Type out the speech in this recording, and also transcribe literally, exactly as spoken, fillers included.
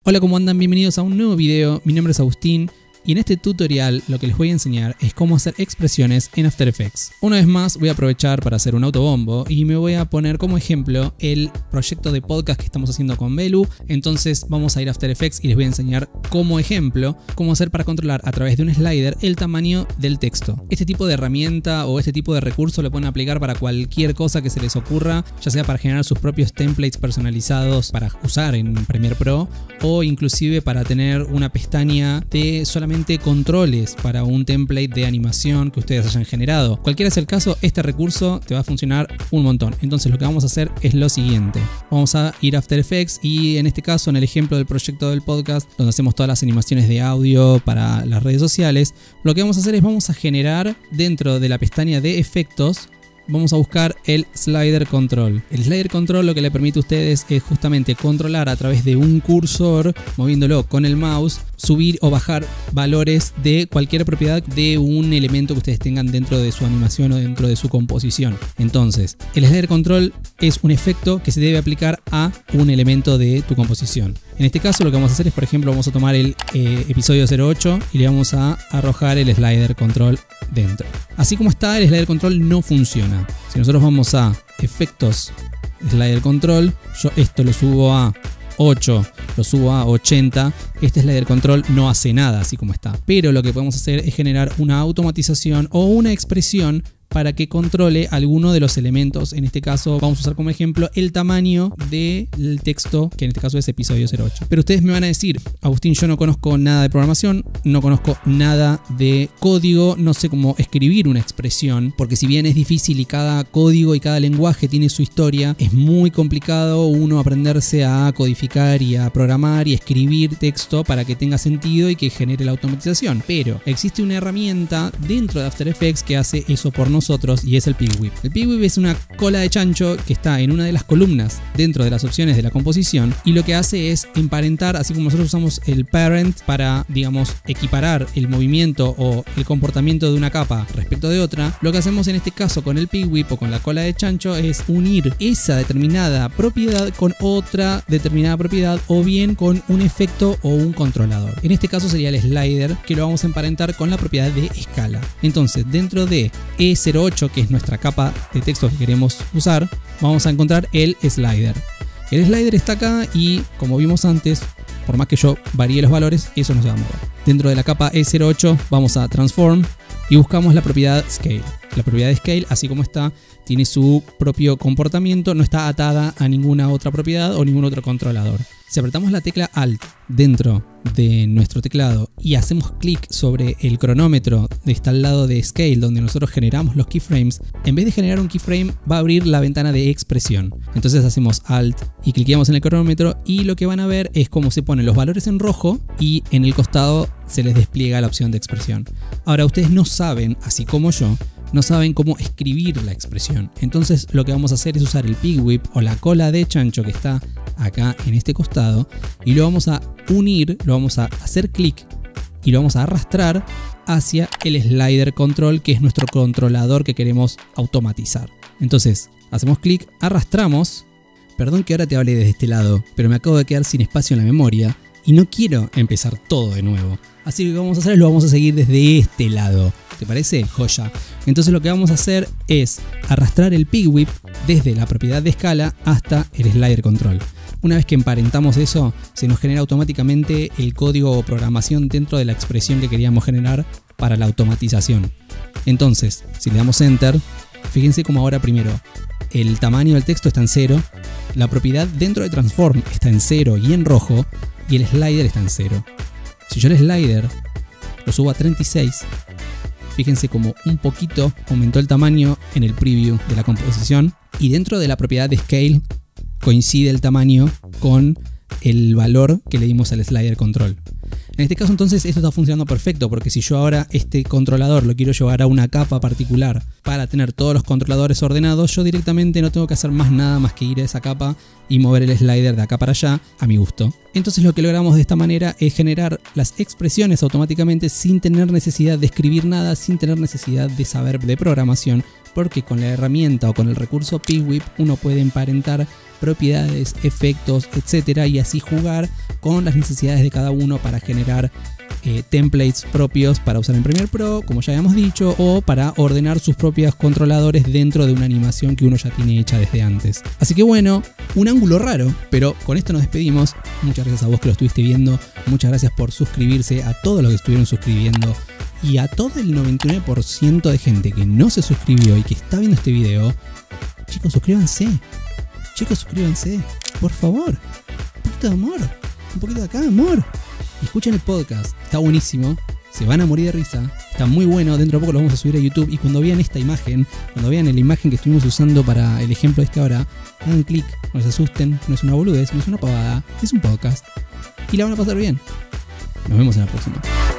Hola, ¿cómo andan? Bienvenidos a un nuevo video. Mi nombre es Agustín y en este tutorial lo que les voy a enseñar es cómo hacer expresiones en After Effects. Una vez más voy a aprovechar para hacer un autobombo y me voy a poner como ejemplo el proyecto de podcast que estamos haciendo con Belu. Entonces vamos a ir a After Effects y les voy a enseñar como ejemplo cómo hacer para controlar a través de un slider el tamaño del texto. Este tipo de herramienta o este tipo de recurso lo pueden aplicar para cualquier cosa que se les ocurra, ya sea para generar sus propios templates personalizados para usar en Premiere Pro o inclusive para tener una pestaña de solamente controles para un template de animación que ustedes hayan generado. Cualquiera sea el caso, este recurso te va a funcionar un montón. Entonces lo que vamos a hacer es lo siguiente. Vamos a ir a After Effects y en este caso, en el ejemplo del proyecto del podcast, donde hacemos todas las animaciones de audio para las redes sociales, lo que vamos a hacer es vamos a generar dentro de la pestaña de efectos. Vamos a buscar el Slider Control. El Slider Control lo que le permite a ustedes es justamente controlar a través de un cursor, moviéndolo con el mouse, subir o bajar valores de cualquier propiedad de un elemento que ustedes tengan dentro de su animación o dentro de su composición. Entonces, el Slider Control es un efecto que se debe aplicar a un elemento de tu composición. En este caso lo que vamos a hacer es, por ejemplo, vamos a tomar el eh, episodio cero ocho y le vamos a arrojar el Slider Control dentro. Así como está, el Slider Control no funciona. Si nosotros vamos a efectos, Slider Control, yo esto lo subo a ocho, lo subo a ochenta, este Slider Control no hace nada así como está. Pero lo que podemos hacer es generar una automatización o una expresión para que controle alguno de los elementos. En este caso vamos a usar como ejemplo el tamaño del texto, que en este caso es episodio cero ocho. Pero ustedes me van a decir, Agustín, yo no conozco nada de programación, no conozco nada de código, no sé cómo escribir una expresión, porque si bien es difícil y cada código y cada lenguaje tiene su historia, es muy complicado uno aprenderse a codificar y a programar y escribir texto para que tenga sentido y que genere la automatización. Pero existe una herramienta dentro de After Effects que hace eso por nosotros nosotros y es el Pigwhip. El Pigwhip es una cola de chancho que está en una de las columnas dentro de las opciones de la composición y lo que hace es emparentar, así como nosotros usamos el parent para, digamos, equiparar el movimiento o el comportamiento de una capa respecto de otra, lo que hacemos en este caso con el Pigwhip o con la cola de chancho es unir esa determinada propiedad con otra determinada propiedad o bien con un efecto o un controlador. En este caso sería el slider, que lo vamos a emparentar con la propiedad de escala. Entonces, dentro de E cero ocho, que es nuestra capa de texto que queremos usar, vamos a encontrar el slider. El slider está acá y, como vimos antes, por más que yo varíe los valores, eso no se va a mover. Dentro de la capa E cero ocho vamos a Transform y buscamos la propiedad Scale. La propiedad de Scale, así como está, tiene su propio comportamiento, no está atada a ninguna otra propiedad o ningún otro controlador. Si apretamos la tecla Alt dentro de nuestro teclado y hacemos clic sobre el cronómetro que está al lado de Scale, donde nosotros generamos los keyframes, en vez de generar un keyframe va a abrir la ventana de expresión. Entonces hacemos Alt y cliqueamos en el cronómetro y lo que van a ver es cómo se ponen los valores en rojo y en el costado se les despliega la opción de expresión. Ahora ustedes no saben, así como yo, no saben cómo escribir la expresión. Entonces lo que vamos a hacer es usar el Pigwhip o la cola de chancho que está acá en este costado y lo vamos a unir, lo vamos a hacer clic y lo vamos a arrastrar hacia el Slider Control, que es nuestro controlador que queremos automatizar. Entonces hacemos clic, arrastramos. Perdón que ahora te hable desde este lado, pero me acabo de quedar sin espacio en la memoria y no quiero empezar todo de nuevo. Así que lo que vamos a hacer es lo vamos a seguir desde este lado. ¿Te parece? Joya. Entonces lo que vamos a hacer es arrastrar el Pigwhip desde la propiedad de escala hasta el Slider Control. Una vez que emparentamos eso, se nos genera automáticamente el código o programación dentro de la expresión que queríamos generar para la automatización. Entonces, si le damos Enter, fíjense cómo ahora primero el tamaño del texto está en cero, la propiedad dentro de Transform está en cero y en rojo, y el slider está en cero. Si yo el slider lo subo a treinta y seis, fíjense como un poquito aumentó el tamaño en el preview de la composición y dentro de la propiedad de Scale coincide el tamaño con el valor que le dimos al Slider Control. En este caso entonces esto está funcionando perfecto, porque si yo ahora este controlador lo quiero llevar a una capa particular para tener todos los controladores ordenados, yo directamente no tengo que hacer más nada más que ir a esa capa y mover el slider de acá para allá a mi gusto. Entonces lo que logramos de esta manera es generar las expresiones automáticamente sin tener necesidad de escribir nada, sin tener necesidad de saber de programación, porque con la herramienta o con el recurso Pigwhip uno puede emparentar propiedades, efectos, etcétera, y así jugar con las necesidades de cada uno para generar eh, templates propios para usar en Premiere Pro, como ya habíamos dicho, o para ordenar sus propios controladores dentro de una animación que uno ya tiene hecha desde antes. Así que bueno, un ángulo raro, pero con esto nos despedimos. Muchas gracias a vos que lo estuviste viendo, muchas gracias por suscribirse, a todos los que estuvieron suscribiendo y a todo el noventa y nueve por ciento de gente que no se suscribió y que está viendo este video. Chicos, suscríbanse. Chicos, suscríbanse, por favor. Un poquito de amor, un poquito de acá de amor. Y escuchen el podcast, está buenísimo. Se van a morir de risa, está muy bueno. Dentro de poco lo vamos a subir a YouTube. Y cuando vean esta imagen, cuando vean la imagen que estuvimos usando para el ejemplo de esta hora, hagan clic, no se asusten, no es una boludez, no es una pavada, es un podcast. Y la van a pasar bien. Nos vemos en la próxima.